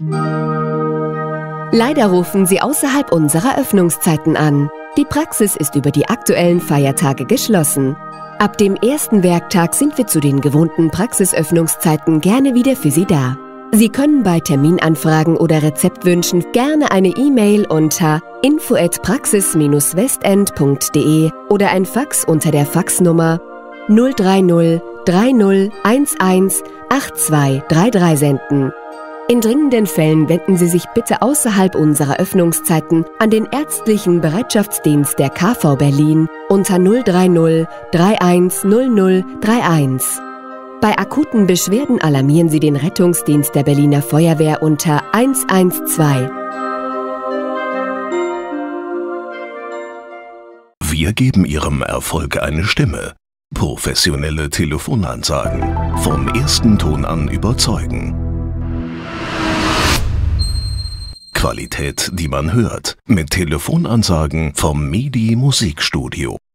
Leider rufen Sie außerhalb unserer Öffnungszeiten an. Die Praxis ist über die aktuellen Feiertage geschlossen. Ab dem ersten Werktag sind wir zu den gewohnten Praxisöffnungszeiten gerne wieder für Sie da. Sie können bei Terminanfragen oder Rezeptwünschen gerne eine E-Mail unter info@praxis-westend.de oder ein Fax unter der Faxnummer 030 30 11 8233 senden. In dringenden Fällen wenden Sie sich bitte außerhalb unserer Öffnungszeiten an den ärztlichen Bereitschaftsdienst der KV Berlin unter 030 31 00 31. Bei akuten Beschwerden alarmieren Sie den Rettungsdienst der Berliner Feuerwehr unter 112. Wir geben Ihrem Erfolg eine Stimme. Professionelle Telefonansagen. Vom ersten Ton an überzeugen. Qualität, die man hört. Mit Telefonansagen vom Midi Musikstudio.